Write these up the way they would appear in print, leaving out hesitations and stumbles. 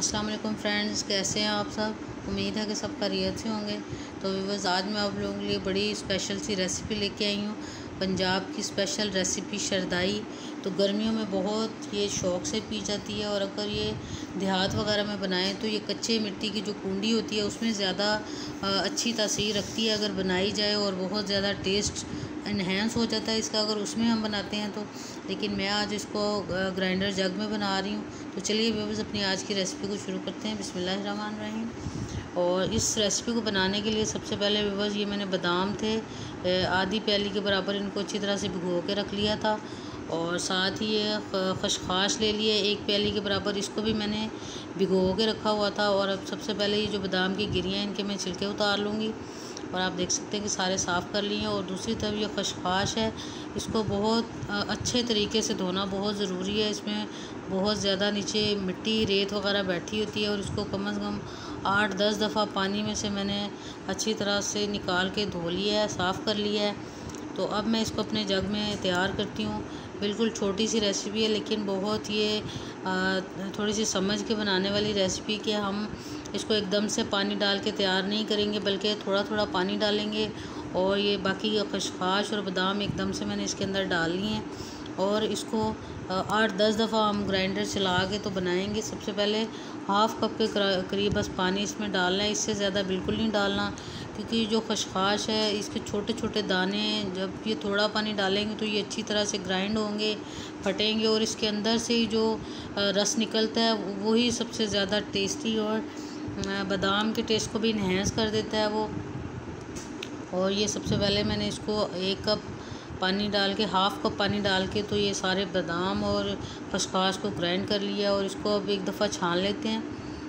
अस्सलाम वालेकुम फ्रेंड्स, कैसे हैं आप सब। उम्मीद है कि सब खैरियत से होंगे। तो व्यूअर्स, आज मैं आप लोगों के लिए बड़ी स्पेशल सी रेसिपी लेके आई हूँ। पंजाब की स्पेशल रेसिपी शरदाई। तो गर्मियों में बहुत ये शौक़ से पी जाती है, और अगर ये देहात वगैरह में बनाएं तो ये कच्चे मिट्टी की जो कुंडी होती है उसमें ज़्यादा अच्छी तासीर रखती है अगर बनाई जाए, और बहुत ज़्यादा टेस्ट इन्हेंस हो जाता है इसका अगर उसमें हम बनाते हैं तो। लेकिन मैं आज इसको ग्राइंडर जग में बना रही हूँ। तो चलिए व्यूअर्स, अपनी आज की रेसिपी को शुरू करते हैं। बिस्मिल्लाहिर्रहमानिर्रहीम। और इस रेसिपी को बनाने के लिए सबसे पहले व्यूअर्स, ये मैंने बादाम थे आधी प्याली के बराबर, इनको अच्छी तरह से भिगो के रख लिया था। और साथ ही ये खसखस ले लिए एक प्याली के बराबर, इसको भी मैंने भिगो के रखा हुआ था। और अब सबसे पहले ये जो बादाम की गिरियाँ हैं इनके मैं छिलके उतार लूँगी। और आप देख सकते हैं कि सारे साफ़ कर लिए हैं। और दूसरी तरफ ये खसखस है, इसको बहुत अच्छे तरीके से धोना बहुत ज़रूरी है। इसमें बहुत ज़्यादा नीचे मिट्टी रेत वगैरह बैठी होती है, और इसको कम से कम 8-10 दफ़ा पानी में से मैंने अच्छी तरह से निकाल के धो लिया है, साफ़ कर लिया है। तो अब मैं इसको अपने जग में तैयार करती हूँ। बिल्कुल छोटी सी रेसिपी है, लेकिन बहुत ये थोड़ी सी समझ के बनाने वाली रेसिपी कि हम इसको एकदम से पानी डाल के तैयार नहीं करेंगे, बल्कि थोड़ा थोड़ा पानी डालेंगे। और ये बाकी खसखस और बादाम एकदम से मैंने इसके अंदर डाल लिए हैं, और इसको 8-10 दफ़ा हम ग्राइंडर चला के तो बनाएंगे। सबसे पहले हाफ़ कप के करीब बस पानी इसमें डालना है, इससे ज़्यादा बिल्कुल नहीं डालना, क्योंकि जो खसखस है इसके छोटे छोटे दाने, जब ये थोड़ा पानी डालेंगे तो ये अच्छी तरह से ग्राइंड होंगे, फटेंगे, और इसके अंदर से ही जो रस निकलता है वही सबसे ज़्यादा टेस्टी और बादाम के टेस्ट को भी इन्हेंस कर देता है वो। और ये सबसे पहले मैंने इसको 1 कप पानी डाल के, हाफ़ कप पानी डाल के, तो ये सारे बादाम और खसखस को ग्राइंड कर लिया। और इसको अब एक दफ़ा छान लेते हैं।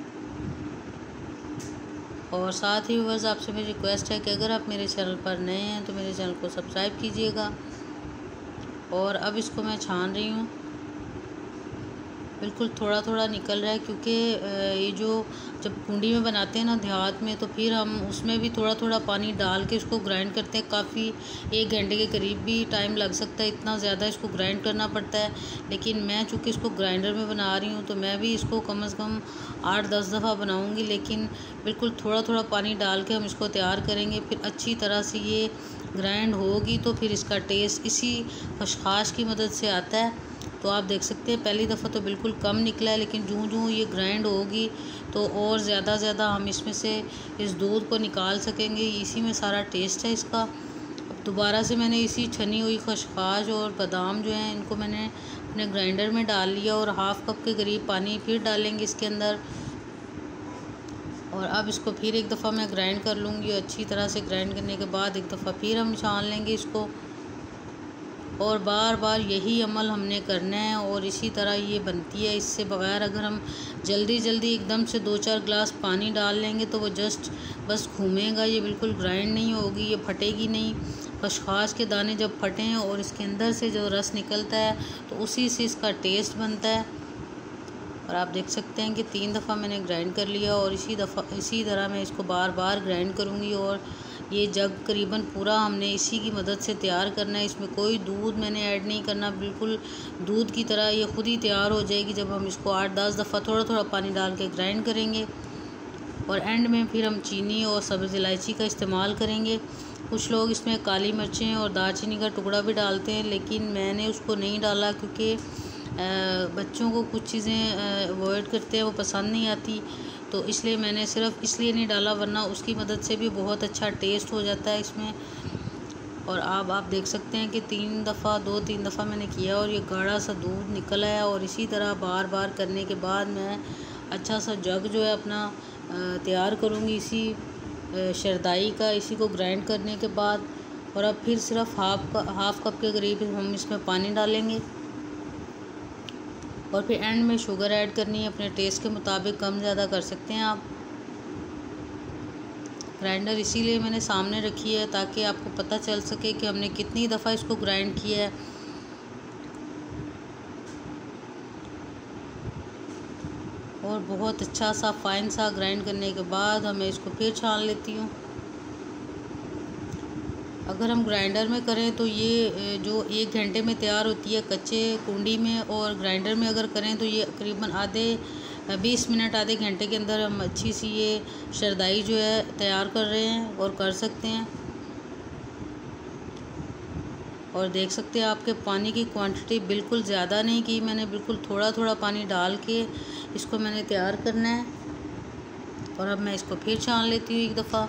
और साथ ही बस आपसे मेरी रिक्वेस्ट है कि अगर आप मेरे चैनल पर नए हैं तो मेरे चैनल को सब्सक्राइब कीजिएगा। और अब इसको मैं छान रही हूँ। बिल्कुल थोड़ा थोड़ा निकल रहा है, क्योंकि ये जो जब कुंडी में बनाते हैं ना देहात में, तो फिर हम उसमें भी थोड़ा थोड़ा पानी डाल के इसको ग्राइंड करते हैं। काफ़ी 1 घंटे के करीब भी टाइम लग सकता है, इतना ज़्यादा इसको ग्राइंड करना पड़ता है। लेकिन मैं चूँकि इसको ग्राइंडर में बना रही हूँ तो मैं भी इसको कम से कम 8-10 दफ़ा बनाऊँगी, लेकिन बिल्कुल थोड़ा थोड़ा पानी डाल के हम इसको तैयार करेंगे। फिर अच्छी तरह से ये ग्राइंड होगी तो फिर इसका टेस्ट इसी खसखस की मदद से आता है। तो आप देख सकते हैं पहली दफ़ा तो बिल्कुल कम निकला है, लेकिन जूँ जूँ ये ग्राइंड होगी तो और ज़्यादा हम इसमें से इस दूध को निकाल सकेंगे। इसी में सारा टेस्ट है इसका। अब दोबारा से मैंने इसी छनी हुई खसखस और बादाम जो हैं इनको मैंने अपने ग्राइंडर में डाल लिया, और हाफ़ कप के करीब पानी फिर डालेंगे इसके अंदर। और अब इसको फिर एक दफ़ा मैं ग्राइंड कर लूँगी। अच्छी तरह से ग्राइंड करने के बाद एक दफ़ा फिर हम छान लेंगे इसको, और बार बार यही अमल हमने करना है। और इसी तरह ये बनती है। इससे बगैर अगर हम जल्दी एकदम से 2-4 गिलास पानी डाल लेंगे तो वो जस्ट बस घूमेगा, ये बिल्कुल ग्राइंड नहीं होगी, ये फटेगी नहीं। खसखस के दाने जब फटें और इसके अंदर से जो रस निकलता है तो उसी से इसका टेस्ट बनता है। और आप देख सकते हैं कि 3 दफ़ा मैंने ग्राइंड कर लिया, और इसी तरह मैं इसको बार बार ग्राइंड करूँगी। और ये जग करीबन पूरा हमने इसी की मदद से तैयार करना है। इसमें कोई दूध मैंने ऐड नहीं करना, बिल्कुल दूध की तरह ये खुद ही तैयार हो जाएगी जब हम इसको 8-10 दफ़ा थोड़ा थोड़ा पानी डाल के ग्राइंड करेंगे। और एंड में फिर हम चीनी और सब्ज़ इलायची का इस्तेमाल करेंगे। कुछ लोग इसमें काली मिर्चें और दालचीनी का टुकड़ा भी डालते हैं, लेकिन मैंने उसको नहीं डाला, क्योंकि बच्चों को कुछ चीज़ें अवॉइड करते हैं, वो पसंद नहीं आती। तो इसलिए मैंने सिर्फ इसलिए नहीं डाला, वरना उसकी मदद से भी बहुत अच्छा टेस्ट हो जाता है इसमें। और अब आप देख सकते हैं कि 2-3 दफ़ा मैंने किया, और ये गाढ़ा सा दूध निकल आया। और इसी तरह बार बार करने के बाद मैं अच्छा सा जग जो है अपना तैयार करूँगी इसी शरदाई का, इसी को ग्राइंड करने के बाद। और अब फिर सिर्फ हाफ़ कप के करीब हम इसमें पानी डालेंगे, और फिर एंड में शुगर ऐड करनी है अपने टेस्ट के मुताबिक, कम ज़्यादा कर सकते हैं आप। ग्राइंडर इसीलिए मैंने सामने रखी है ताकि आपको पता चल सके कि हमने कितनी दफ़ा इसको ग्राइंड किया है। और बहुत अच्छा सा फाइन सा ग्राइंड करने के बाद मैं इसको फिर छान लेती हूँ। अगर हम ग्राइंडर में करें तो ये जो 1 घंटे में तैयार होती है कच्चे कुंडी में, और ग्राइंडर में अगर करें तो ये करीबन आधे 20 मिनट आधे घंटे के अंदर हम अच्छी सी ये शरदाई जो है तैयार कर रहे हैं और कर सकते हैं। और देख सकते हैं आपके पानी की क्वांटिटी बिल्कुल ज़्यादा नहीं की मैंने, बिल्कुल थोड़ा थोड़ा पानी डाल के इसको मैंने तैयार करना है। और अब मैं इसको फिर छान लेती हूँ एक दफ़ा।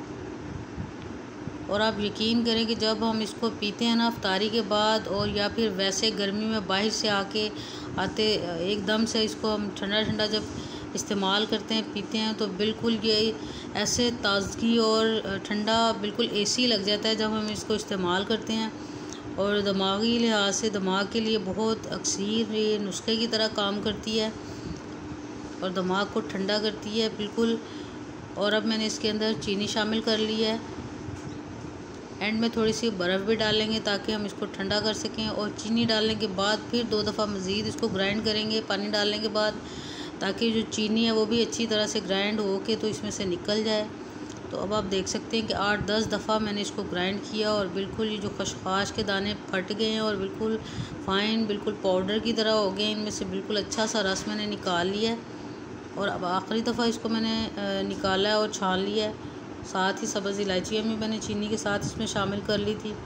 और आप यकीन करें कि जब हम इसको पीते हैं ना इफ्तारी के बाद, और या फिर वैसे गर्मी में बाहर से आते एकदम से इसको हम ठंडा ठंडा जब इस्तेमाल करते हैं पीते हैं, तो बिल्कुल ये ऐसे ताज़गी और ठंडा बिल्कुल एसी लग जाता है जब हम इसको इस्तेमाल करते हैं। और दिमागी लिहाज से दिमाग के लिए बहुत अक्सर ये नुस्खे की तरह काम करती है और दिमाग को ठंडा करती है बिल्कुल। और अब मैंने इसके अंदर चीनी शामिल कर ली है। एंड में थोड़ी सी बर्फ़ भी डालेंगे ताकि हम इसको ठंडा कर सकें। और चीनी डालने के बाद फिर 2 दफ़ा मज़ीद इसको ग्राइंड करेंगे पानी डालने के बाद, ताकि जो चीनी है वो भी अच्छी तरह से ग्राइंड हो के तो इसमें से निकल जाए। तो अब आप देख सकते हैं कि 8-10 दफ़ा मैंने इसको ग्राइंड किया और बिल्कुल ये जो खसखस के दाने फट गए हैं और बिल्कुल फ़ाइन, बिल्कुल पाउडर की तरह हो गए। इनमें से बिल्कुल अच्छा सा रस मैंने निकाल लिया है। और अब आखिरी दफ़ा इसको मैंने निकाला है और छान लिया है। साथ ही सब्ज़ इलायचियाँ भी मैंने चीनी के साथ इसमें शामिल कर ली थी।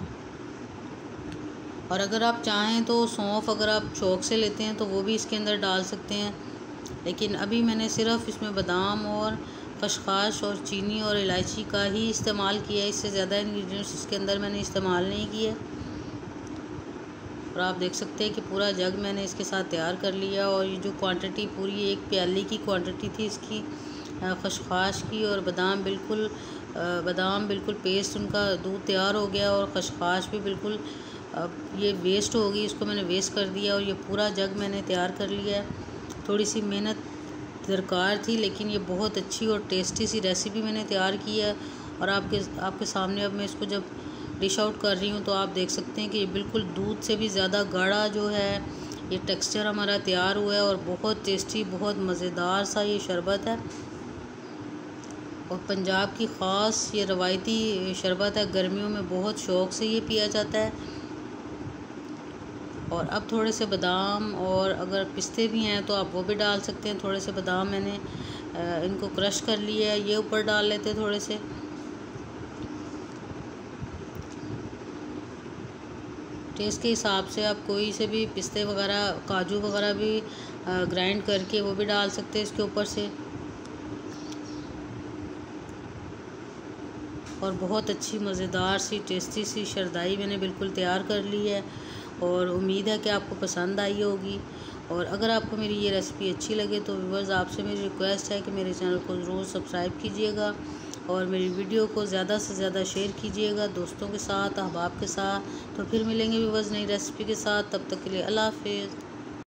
और अगर आप चाहें तो सौंफ अगर आप शौक़ से लेते हैं तो वो भी इसके अंदर डाल सकते हैं, लेकिन अभी मैंने सिर्फ़ इसमें बादाम और खसखस और चीनी और इलायची का ही इस्तेमाल किया है। इससे ज़्यादा इंग्रेडिएंट्स इसके अंदर मैंने इस्तेमाल नहीं किए। और आप देख सकते हैं कि पूरा जग मैंने इसके साथ तैयार कर लिया। और ये जो क्वांटिटी पूरी 1 प्याली की क्वांटिटी थी इसकी खसखस की, और बादाम बिल्कुल पेस्ट उनका दूध तैयार हो गया और खसखस भी बिल्कुल अब ये वेस्ट हो गई, इसको मैंने वेस्ट कर दिया। और ये पूरा जग मैंने तैयार कर लिया है। थोड़ी सी मेहनत दरकार थी, लेकिन ये बहुत अच्छी और टेस्टी सी रेसिपी मैंने तैयार की है। और आपके सामने अब मैं इसको जब डिश आउट कर रही हूँ तो आप देख सकते हैं कि ये बिल्कुल दूध से भी ज़्यादा गाढ़ा जो है ये टेक्सचर हमारा तैयार हुआ है। और बहुत टेस्टी, बहुत मज़ेदार सा ये शरबत है। और पंजाब की ख़ास ये रवायती शरबत है, गर्मियों में बहुत शौक़ से ये पिया जाता है। और अब थोड़े से बादाम और अगर पिस्ते भी हैं तो आप वो भी डाल सकते हैं। थोड़े से बादाम मैंने इनको क्रश कर लिया है, ये ऊपर डाल लेते हैं थोड़े से। टेस्ट के हिसाब से आप कोई से भी पिस्ते वगैरह, काजू वगैरह भी ग्राइंड करके वो भी डाल सकते हैं इसके ऊपर से। और बहुत अच्छी मज़ेदार सी टेस्टी सी शरदाई मैंने बिल्कुल तैयार कर ली है। और उम्मीद है कि आपको पसंद आई होगी। और अगर आपको मेरी ये रेसिपी अच्छी लगे तो व्यूअर्स आपसे मेरी रिक्वेस्ट है कि मेरे चैनल को ज़रूर सब्सक्राइब कीजिएगा और मेरी वीडियो को ज़्यादा से ज़्यादा शेयर कीजिएगा दोस्तों के साथ, अहबाब के साथ। तो फिर मिलेंगे व्यूअर्स नई रेसिपी के साथ, तब तक के लिए अल्लाह हाफ़िज़।